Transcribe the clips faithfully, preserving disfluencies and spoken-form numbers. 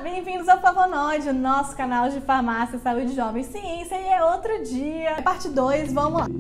Bem-vindos ao Flavonoide, o nosso canal de farmácia, saúde, jovem, ciência, e é outro dia. Parte dois, vamos lá.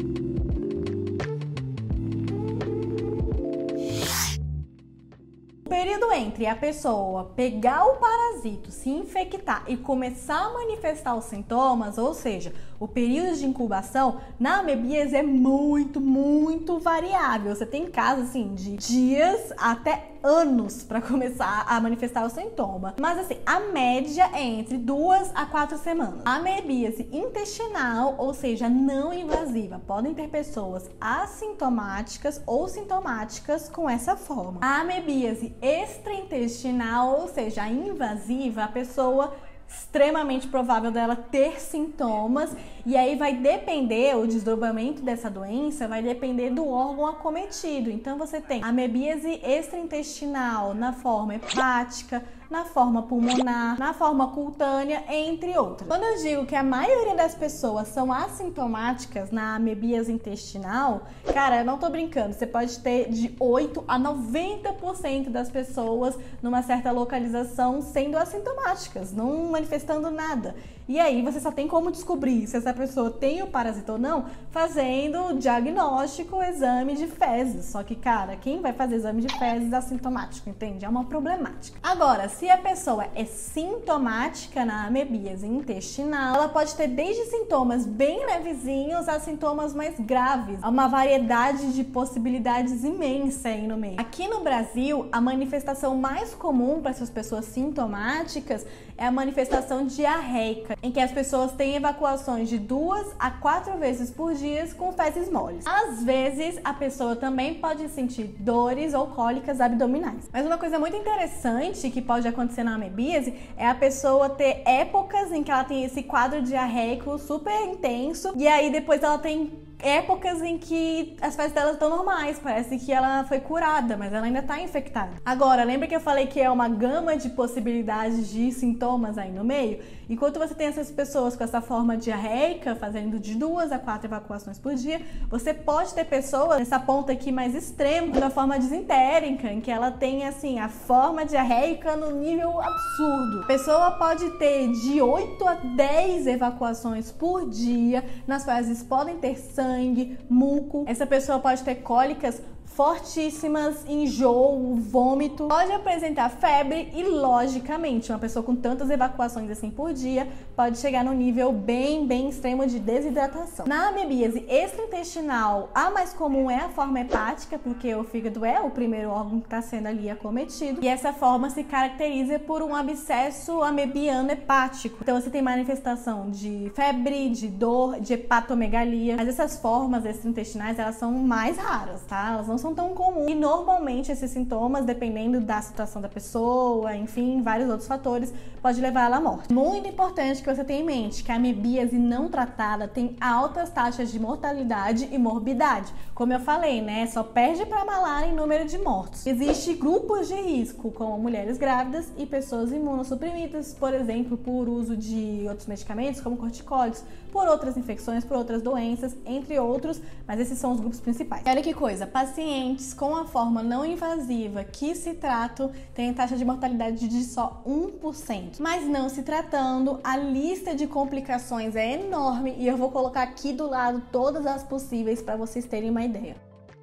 O período entre a pessoa pegar o parasito, se infectar e começar a manifestar os sintomas, ou seja, o período de incubação, na amebíase é muito, muito variável. Você tem casos assim de dias até anos para começar a manifestar o sintoma. Mas assim, a média é entre duas a quatro semanas. A amebíase intestinal, ou seja, não invasiva, podem ter pessoas assintomáticas ou sintomáticas com essa forma. A amebíase extraintestinal, ou seja, a invasiva, a pessoa extremamente provável dela ter sintomas, e aí vai depender, o desdobramento dessa doença vai depender do órgão acometido. Então você tem amebíase extraintestinal na forma hepática, na forma pulmonar, na forma cutânea, entre outras. Quando eu digo que a maioria das pessoas são assintomáticas na amebíase intestinal, cara, eu não tô brincando, você pode ter de oito a noventa por cento das pessoas numa certa localização sendo assintomáticas, não manifestando nada. E aí você só tem como descobrir se essa pessoa tem o parasita ou não fazendo o diagnóstico, o exame de fezes. Só que, cara, quem vai fazer exame de fezes é assintomático, entende? É uma problemática. Agora, se a pessoa é sintomática na amebíase intestinal, ela pode ter desde sintomas bem levezinhos a sintomas mais graves. Há uma variedade de possibilidades imensa aí no meio. Aqui no Brasil, a manifestação mais comum para essas pessoas sintomáticas é a manifestação diarreica, em que as pessoas têm evacuações de duas a quatro vezes por dia com fezes moles. Às vezes, a pessoa também pode sentir dores ou cólicas abdominais. Mas uma coisa muito interessante que pode acontecer na amebíase é a pessoa ter épocas em que ela tem esse quadro diarreico super intenso, e aí depois ela tem épocas em que as fezes dela estão normais, parece que ela foi curada, mas ela ainda está infectada. Agora, lembra que eu falei que é uma gama de possibilidades de sintomas aí no meio? Enquanto você tem essas pessoas com essa forma diarreica, fazendo de duas a quatro evacuações por dia, você pode ter pessoas nessa ponta aqui mais extrema, na forma disentérica, em que ela tem assim a forma diarreica no nível absurdo. A pessoa pode ter de oito a dez evacuações por dia, nas fezes podem ter sangue, sangue, muco. Essa pessoa pode ter cólicas fortíssimas, enjoo, vômito, pode apresentar febre e, logicamente, uma pessoa com tantas evacuações assim por dia pode chegar no nível bem, bem extremo de desidratação. Na amebíase extraintestinal, a mais comum é a forma hepática, porque o fígado é o primeiro órgão que está sendo ali acometido, e essa forma se caracteriza por um abscesso amebiano hepático. Então você tem manifestação de febre, de dor, de hepatomegalia, mas essas formas extraintestinais, elas são mais raras, tá? Elas não são tão comuns, e normalmente esses sintomas, dependendo da situação da pessoa, enfim, vários outros fatores, pode levar ela à morte. Muito importante que você tenha em mente que a amebíase não tratada tem altas taxas de mortalidade e morbidade. Como eu falei, né, só perde para malária em número de mortos. Existem grupos de risco, como mulheres grávidas e pessoas imunossuprimidas, por exemplo, por uso de outros medicamentos, como corticóides, por outras infecções, por outras doenças, entre outros, mas esses são os grupos principais. E olha que coisa, pacientes com a forma não invasiva que se tratam têm taxa de mortalidade de só um por cento. Mas não se tratando, a lista de complicações é enorme, e eu vou colocar aqui do lado todas as possíveis para vocês terem uma ideia.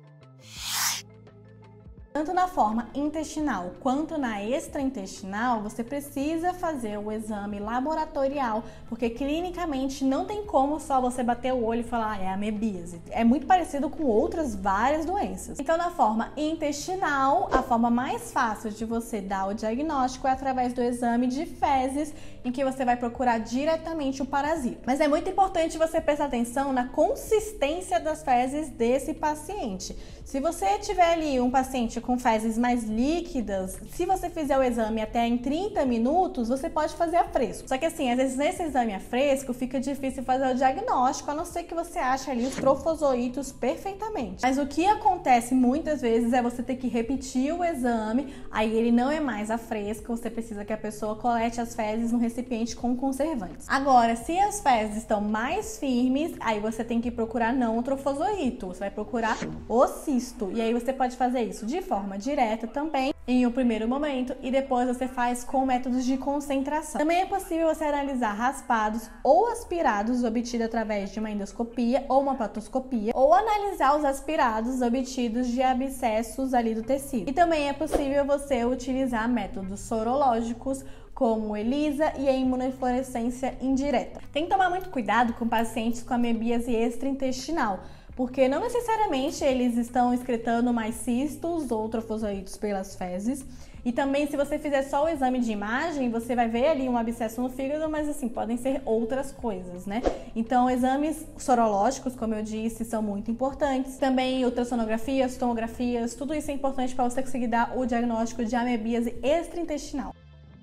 Tanto na forma intestinal quanto na extraintestinal, você precisa fazer o exame laboratorial, porque clinicamente não tem como só você bater o olho e falar, ah, é amebíase. É muito parecido com outras várias doenças. Então, na forma intestinal, a forma mais fácil de você dar o diagnóstico é através do exame de fezes, em que você vai procurar diretamente o parasita. Mas é muito importante você prestar atenção na consistência das fezes desse paciente. Se você tiver ali um paciente com fezes mais líquidas, se você fizer o exame até em trinta minutos, você pode fazer a fresco. Só que assim, às vezes nesse exame a fresco fica difícil fazer o diagnóstico, a não ser que você ache ali os trofozoítos perfeitamente. Mas o que acontece muitas vezes é você ter que repetir o exame, aí ele não é mais a fresco, você precisa que a pessoa colete as fezes no recipiente com conservantes. Agora, se as fezes estão mais firmes, aí você tem que procurar não o trofozoíto, você vai procurar o cisto. E aí você pode fazer isso de forma direta também, em um primeiro momento e depois você faz com métodos de concentração. Também é possível você analisar raspados ou aspirados obtidos através de uma endoscopia ou uma platoscopia, ou analisar os aspirados obtidos de abscessos ali do tecido. E também é possível você utilizar métodos sorológicos como ELISA e a imunofluorescência indireta. Tem que tomar muito cuidado com pacientes com amebíase extraintestinal, porque não necessariamente eles estão excretando mais cistos ou trofozoítos pelas fezes. E também, se você fizer só o exame de imagem, você vai ver ali um abscesso no fígado, mas assim, podem ser outras coisas, né? Então, exames sorológicos, como eu disse, são muito importantes. Também ultrassonografias, tomografias, tudo isso é importante para você conseguir dar o diagnóstico de amebíase extraintestinal.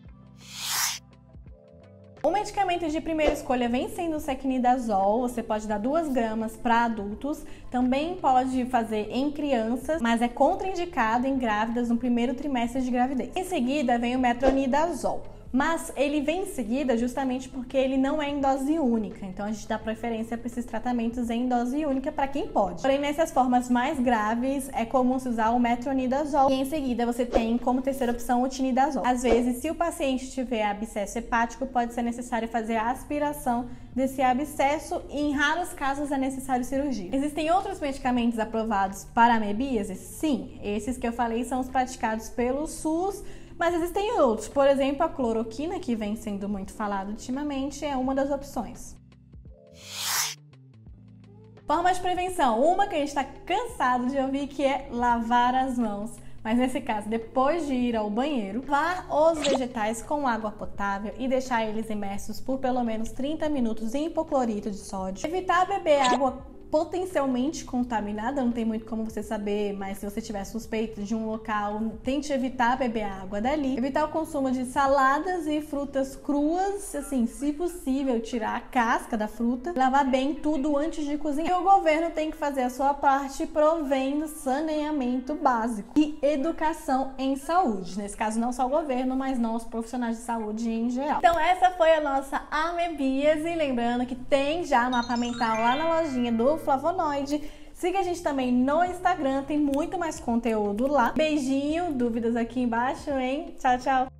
O medicamento de primeira escolha vem sendo o secnidazol. Você pode dar duas gramas para adultos, também pode fazer em crianças, mas é contraindicado em grávidas no primeiro trimestre de gravidez. Em seguida vem o metronidazol, mas ele vem em seguida justamente porque ele não é em dose única, então a gente dá preferência para esses tratamentos em dose única para quem pode. Porém, nessas formas mais graves, é comum se usar o metronidazol e em seguida você tem como terceira opção o tinidazol. Às vezes, se o paciente tiver abscesso hepático, pode ser necessário fazer a aspiração desse abscesso e em raros casos é necessário cirurgia. Existem outros medicamentos aprovados para amebíase? Sim, esses que eu falei são os praticados pelo SUS, mas existem outros, por exemplo, a cloroquina, que vem sendo muito falado ultimamente, é uma das opções. Forma de prevenção, uma que a gente está cansado de ouvir, que é lavar as mãos. Mas nesse caso, depois de ir ao banheiro, lavar os vegetais com água potável e deixar eles imersos por pelo menos trinta minutos em hipoclorito de sódio. Evitar beber água potencialmente contaminada, não tem muito como você saber, mas se você tiver suspeita de um local, tente evitar beber água dali. Evitar o consumo de saladas e frutas cruas, assim, se possível, tirar a casca da fruta. Lavar bem tudo antes de cozinhar. E o governo tem que fazer a sua parte provendo saneamento básico e educação em saúde. Nesse caso, não só o governo, mas não os profissionais de saúde em geral. Então, essa foi a nossa amebíase. Lembrando que tem já mapa mental lá na lojinha do Flavonoide. Siga a gente também no Instagram, tem muito mais conteúdo lá. Beijinho, dúvidas aqui embaixo, hein? Tchau, tchau!